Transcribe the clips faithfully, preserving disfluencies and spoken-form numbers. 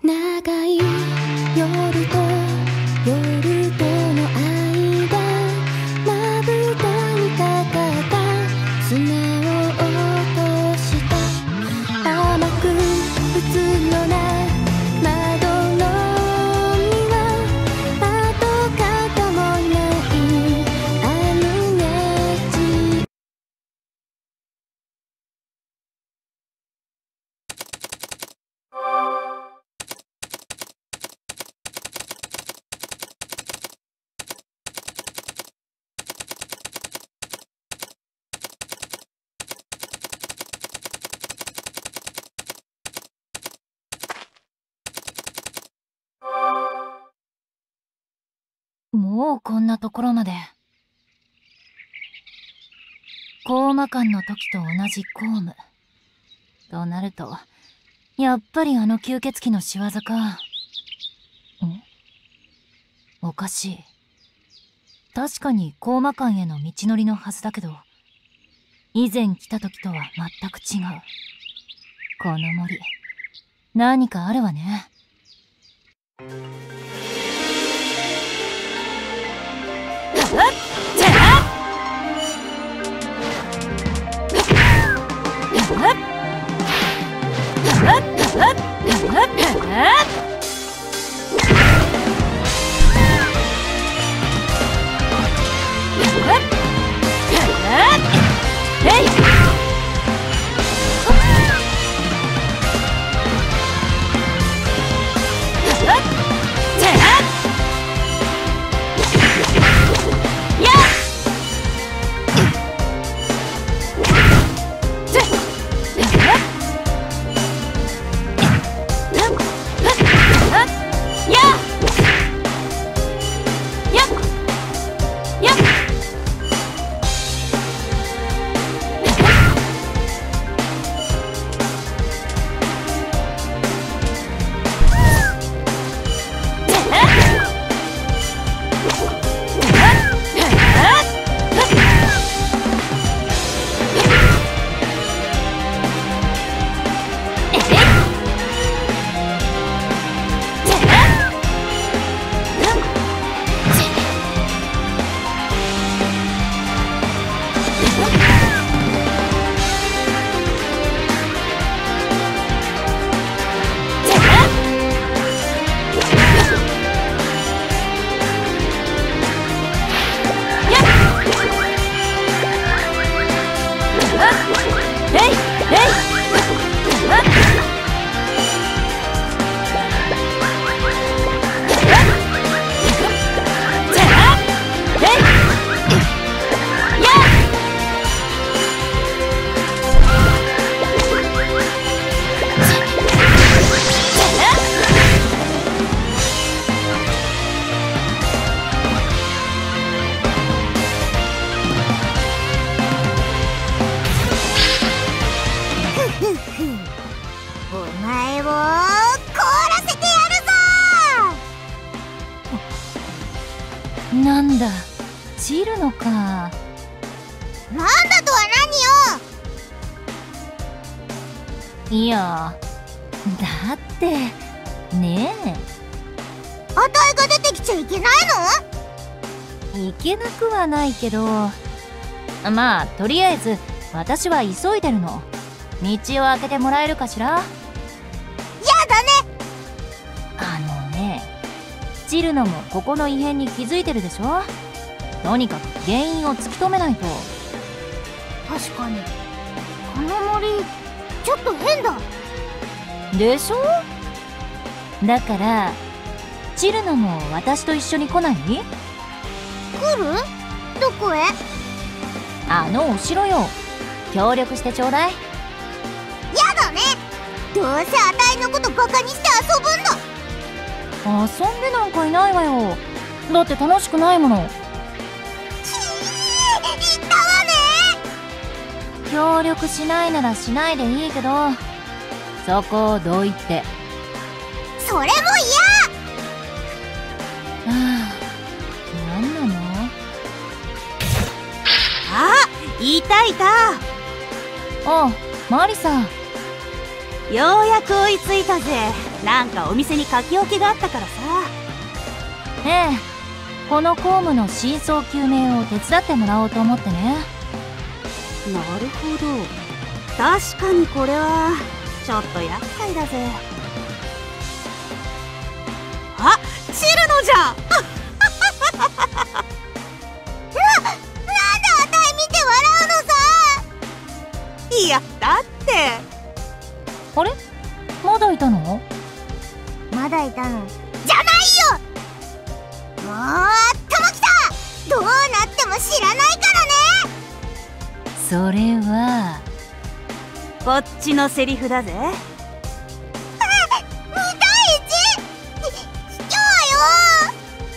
長い夜と夜との間、まぶたにかかった砂を落とした。甘く打つような窓の海は跡形もないアムネチ。 もうこんなところまで。コーマ間の時と同じ公務となると、やっぱりあの吸血鬼の仕業か。ん？おかしい。確かにコーマ間への道のりのはずだけど、以前来た時とは全く違う。この森、何かあるわね。 お前を凍らせてやるぞ。 なんだ、チルノか。 なんだとはいや、だってねえ、 何よ。あたいが出てきちゃいけないの？ いけなくはないけど、まあとりあえず私は急いでるの。道を開けてもらえるかしら？ やだね。 あのね、チルノもここの異変に気づいてるでしょ。とにかく原因を突き止めないと。 確かにこの森ちょっと変だでしょ。だからチルノも私と一緒に来ない？来る？どこへ？ あのお城よ。協力してちょうだい。 やだね。どうせあたいのことバカにして遊ぶんだ。 遊んでなんかいないわよ。だって楽しくないもの。 ちー、言ったわね。 協力しないならしないでいいけど、そこをどいて。 それも嫌。 はあ、なんなの？ あ、いたいた。 あ、マリさん。 ようやく追いついたぜ。 なんかお店に書き置きがあったからさ。 ええ、この公務の真相究明を手伝ってもらおうと思ってね。 なるほど、確かにこれはちょっと厄介だぜ。あ、チルノじゃんな、なんであたい見て笑うのさ。 いや、だってあれ、まだいたの？ まだいたのじゃないよ。もうともきた、どうなっても知らないからね。 それはこっちのセリフだぜ。 に対いち？卑怯よ。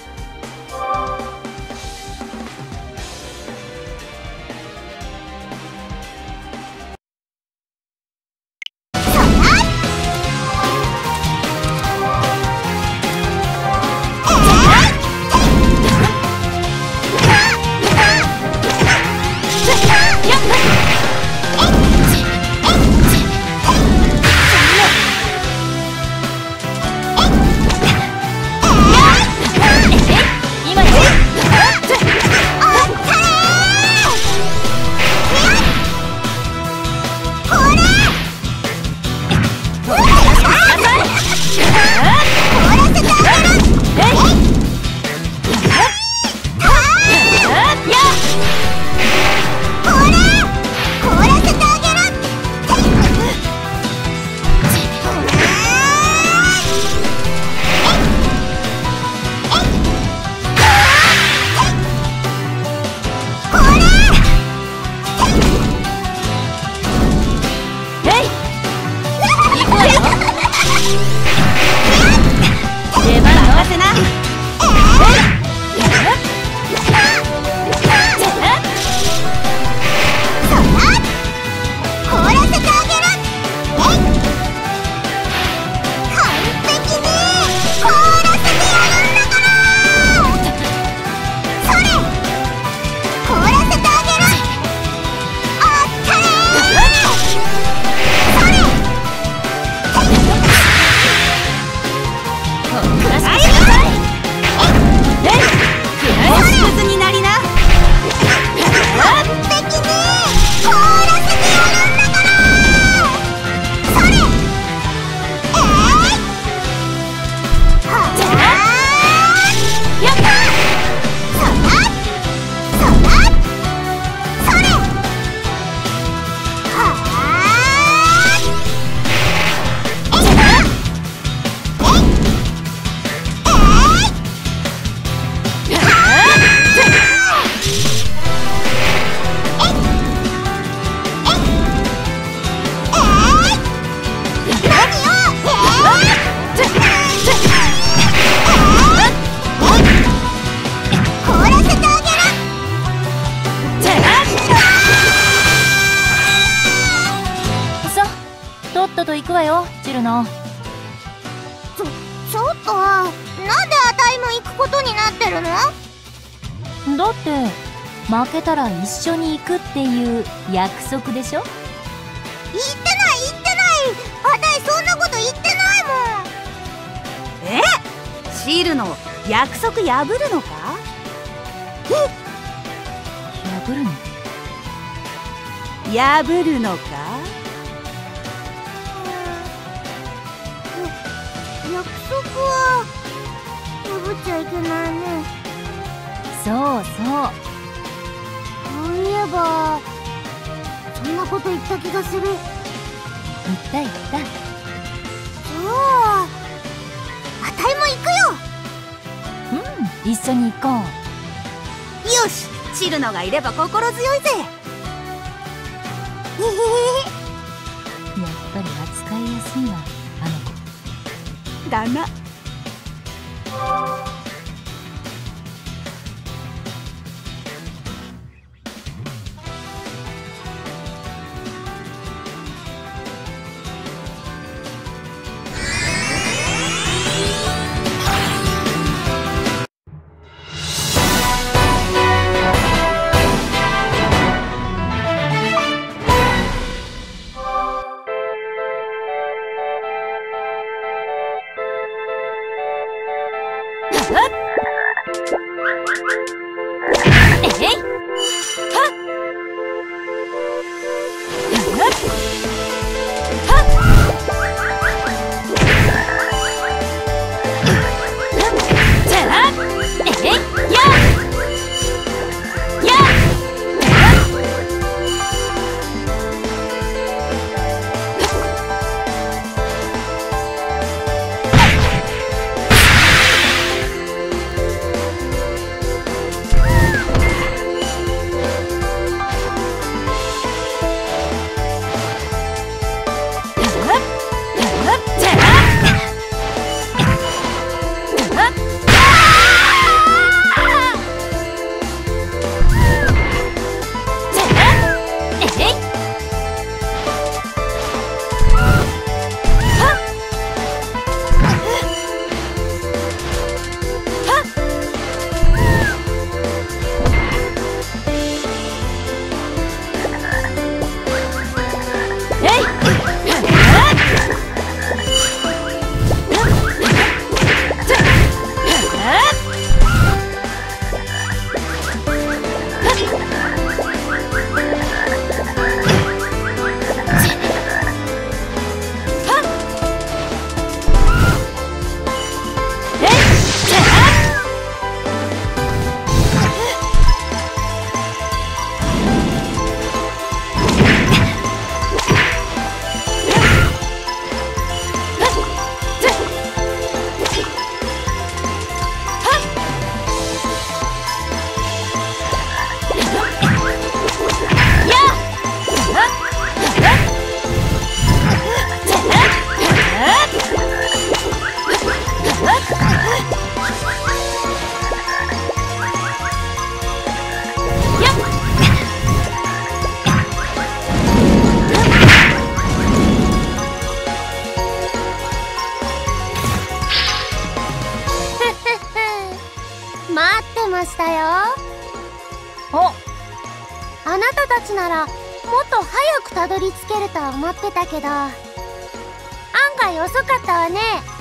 行くわよ、チルノ。 ちょ、ちょっと、なんであたいも行くことになってるの？ だって負けたら一緒に行くっていう約束でしょ。 言ってない言ってない、あたいそんなこと言ってないもん。 え？シールの約束破るのか？ え？ 破るの？ 破るのか？ 約束は破っちゃいけないね。 そうそう。 そういえばそんなこと言った気がする。 言った言った。 じゃああたいも行くよ。 うん、一緒に行こう。 よし、チルノがいれば心強いぜ。 へへへ。 やっぱり扱いやすいわ、あの子。 だな。 ならもっと早くたどり着けると思ってたけど、案外遅かったわね。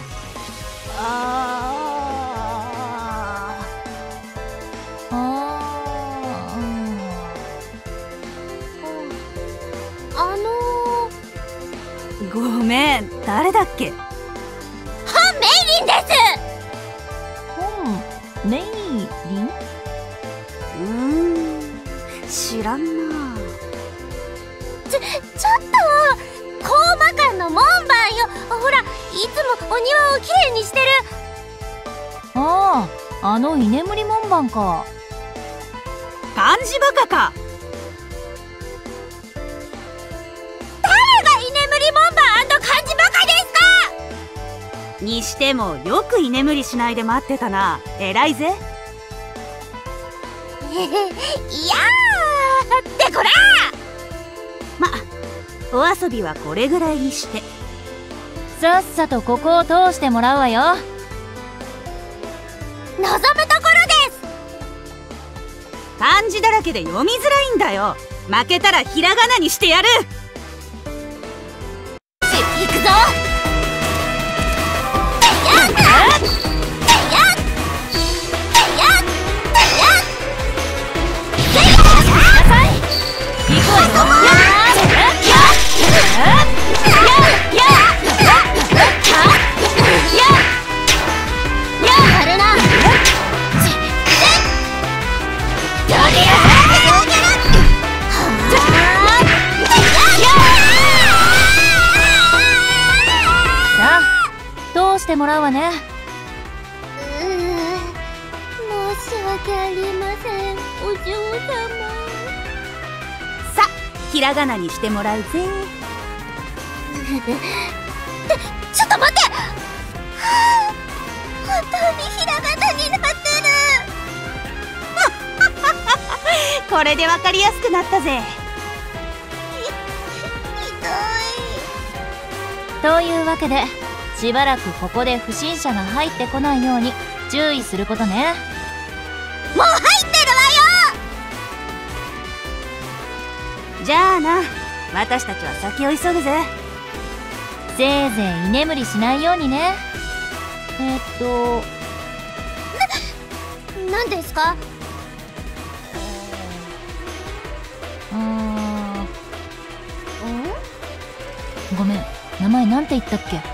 あああのー、ごめん、誰だっけ？ ー、本メイリンです。 本メイリン？ うーん、知らんな。 ちょ、ちょっとコーマ館の門番よ。ほら、いつもお庭をきれいにしてる。 ああ、あの居眠り門番か。 漢字バカか。 誰が居眠り門番漢字バカですか？ にしてもよく居眠りしないで待ってたな。偉いぜ。 いやーってこら！ ま、お遊びはこれぐらいにして。 さっさとここを通してもらうわよ。 望むところです。 漢字だらけで読みづらいんだよ。負けたらひらがなにしてやる。 行くぞ。 してもらうわね。 うーん、申し訳ありません、お嬢様。 さ、ひらがなにしてもらうぜ。 ってちょっと待って。はあ、本当にひらがなになってる。 これでわかりやすくなったぜ。 ひ、ひというわけで、しばらくここで不審者が入ってこないように注意することね。 どい。もう入ってるわよ。 じゃあな、私たちは先を急ぐぜ。 せいぜい居眠りしないようにね。えっとな、なんですか？ うーんん？ ごめん、名前なんて言ったっけ？